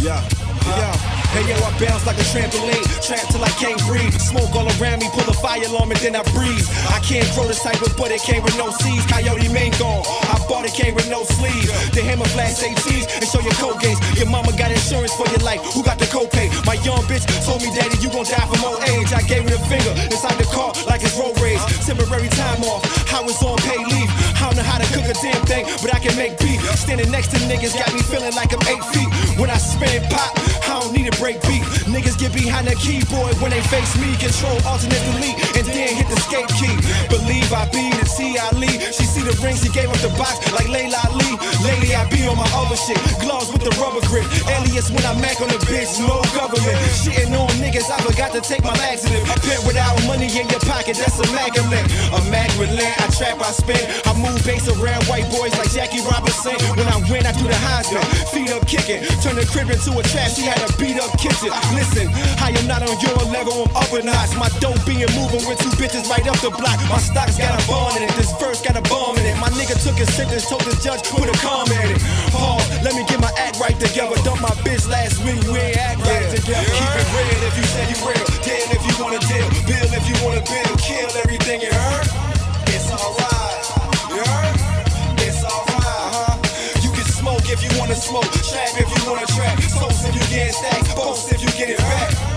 Yeah. Hey yo, I bounce like a trampoline, trap till I can't breathe. Smoke all around me, pull a fire alarm and then I breathe. I can't grow this type of butt, it came with no seeds. Coyote main gone, I bought it, came with no sleeves. The hammer flash ATs and show your code gates. Your mama got insurance for your life, who got the copay? My young bitch told me, daddy, you gon' die from old age. I gave her the finger inside the car like it's road rage. Temporary time off, I was on paid leave. I don't know how to cook a damn thing, but I can make beef. Standing next to niggas got me feeling like I'm 8 feet. When I spin pop, I don't need a break beat. Niggas get behind the keyboard when they face me. Control, alternate, delete, and then hit the escape key. Believe I be the T.I. Lee. She see the rings, she gave up the box like Layla Lee. Lately I be on my other shit. Gloves with the rubber grip. Alias when I mac on the bitch, no government. Shitting on niggas, I forgot to take my laxative. A pimp without money in your pocket, that's immaculate. Immaculate, I trap, I spin. I move bass around white boys like Jackie Robinson. When I win, I do the Heisman. Feet up kicking, turn the crib into a trap. She had a beat up kitchen. Listen, I am not on your level, I'm up a notch. My dope being moving with 2 bitches right up the block. My stocks got a bond in it, this verse got a bomb in it. My nigga took his sentence, told this judge, put a comma in it. Pause, let me get my act right together. Dumped my bitch last week, we ain't act right together. Keep it real if you say you real, deal if you wanna deal, bill if you wanna build, kill everything you heard. It's alright, you heard? It's alright, You can smoke if you wanna smoke, trap if you wanna trap, toast if you get stacked, boast if you get it back.